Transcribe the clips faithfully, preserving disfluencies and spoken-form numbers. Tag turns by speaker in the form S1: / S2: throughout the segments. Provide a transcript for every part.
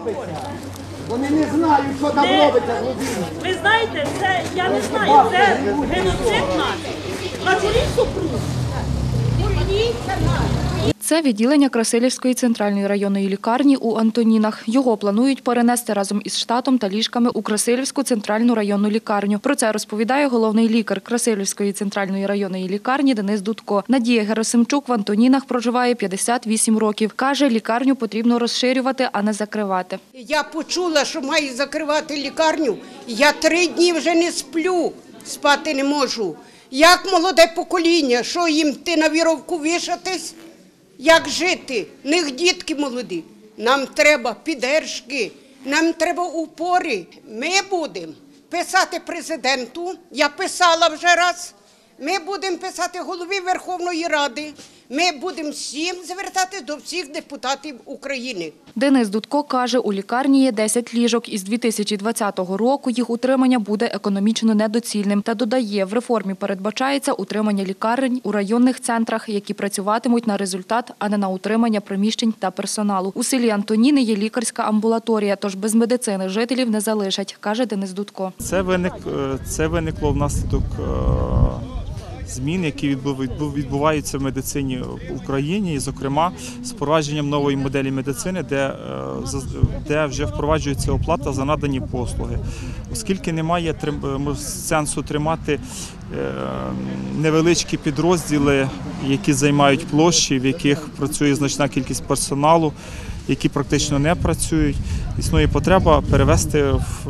S1: Вони не знають, що там
S2: Не-
S1: робиться з людиною.
S2: Ви знаєте, це, я не знаю, це геноцид наш. Прокуріть супруг.
S3: Це відділення Красилівської центральної районної лікарні у Антонінах. Його планують перенести разом із штатом та ліжками у Красилівську центральну районну лікарню. Про це розповідає головний лікар Красилівської центральної районної лікарні Денис Дудко. Надія Герасимчук в Антонінах проживає п'ятдесят вісім років. Каже, лікарню потрібно розширювати, а не закривати.
S4: Я почула, що мають закривати лікарню. Я три дні вже не сплю, спати не можу. Як молоде покоління, що їм ти на віровку вішатись? Як жити? В них дітки молоді. Нам треба підтримки, нам треба упори. Ми будемо писати президенту, я писала вже раз, ми будемо писати голові Верховної Ради, ми будемо всім звертатись до всіх депутатів України.
S3: Денис Дудко каже, у лікарні є десять ліжок. Із дві тисячі двадцятого року їх утримання буде економічно недоцільним. Та додає, в реформі передбачається утримання лікарень у районних центрах, які працюватимуть на результат, а не на утримання приміщень та персоналу. У селі Антоніни є лікарська амбулаторія, тож без медицини жителів не залишать, каже Денис Дудко.
S5: Це, виник, це виникло внаслідок змін, які відбуваються в медицині в Україні, і, зокрема, з впровадженням нової моделі медицини, де, де вже впроваджується оплата за надані послуги. Оскільки немає сенсу тримати невеличкі підрозділи, які займають площі, в яких працює значна кількість персоналу, які практично не працюють, існує потреба перевести в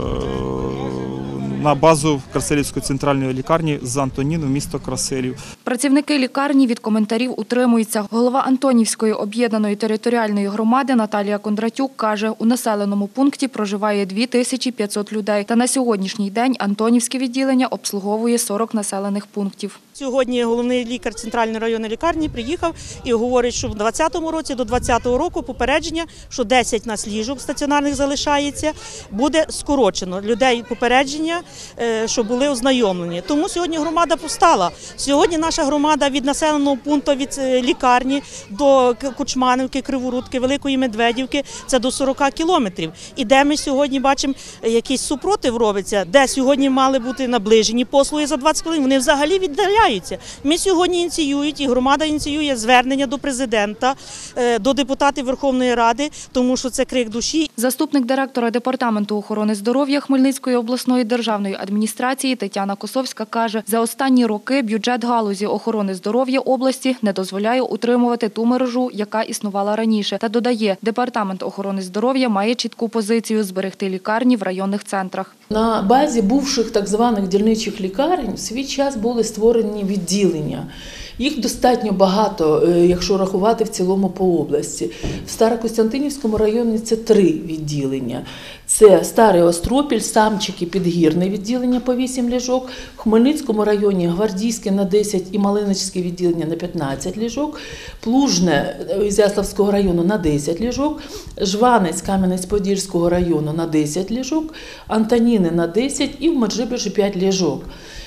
S5: на базу Красилівської центральної лікарні з Антоніну в місто Красилів.
S3: Працівники лікарні від коментарів утримуються. Голова Антонівської об'єднаної територіальної громади Наталія Кондратюк каже, у населеному пункті проживає дві тисячі п'ятсот людей. Та на сьогоднішній день Антонівське відділення обслуговує сорок населених пунктів.
S6: Сьогодні головний лікар центральної районної лікарні приїхав і говорить, що в двадцятому році до двадцятого року попередження, що десять нас ліжок стаціонарних залишається, буде скорочено. Людей попередження, що були ознайомлені. Тому сьогодні громада повстала. Сьогодні наша громада від населеного пункту, від лікарні до Кучманівки, Криворудки, Великої Медведівки – це до сорока кілометрів. І де ми сьогодні бачимо, якийсь супротив робиться, де сьогодні мали бути наближені послуги за двадцять хвилин, вони взагалі віддаляються. Ми сьогодні ініціюють, і громада ініціює звернення до президента, до депутатів Верховної Ради, тому що це крик душі.
S3: Заступник директора Департаменту охорони здоров'я Хмельницької обласної державної адміністрації Тетяна Косовська каже, за останні роки бюджет галузі охорони здоров'я області не дозволяє утримувати ту мережу, яка існувала раніше. Та додає, Департамент охорони здоров'я має чітку позицію – зберегти лікарні в районних центрах.
S7: На базі бувших так званих дільничих лікарень в свій час були створені відділення. Їх достатньо багато, якщо рахувати в цілому по області. В Старокостянтинівському районі це три відділення. Це Старий Остропіль, Самчики, Підгірне відділення по вісім ліжок. В Хмельницькому районі Гвардійське на десять і Малиничське відділення на п'ятнадцять ліжок. Плужне Ізяславського району на десять ліжок. Жванець Кам'янець-Подільського району на десять ліжок. Антоніни на десять і в Меджибіжі п'ять ліжок.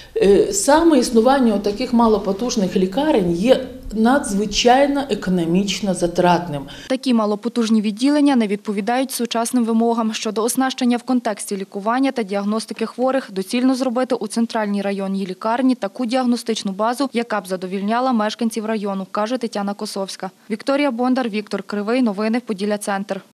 S7: Саме існування таких малопотужних лікарень є надзвичайно економічно затратним.
S3: Такі малопотужні відділення не відповідають сучасним вимогам. Щодо оснащення в контексті лікування та діагностики хворих, доцільно зробити у центральній районній лікарні таку діагностичну базу, яка б задовільняла мешканців району, каже Тетяна Косовська. Вікторія Бондар, Віктор Кривий. Новини Поділля Центр.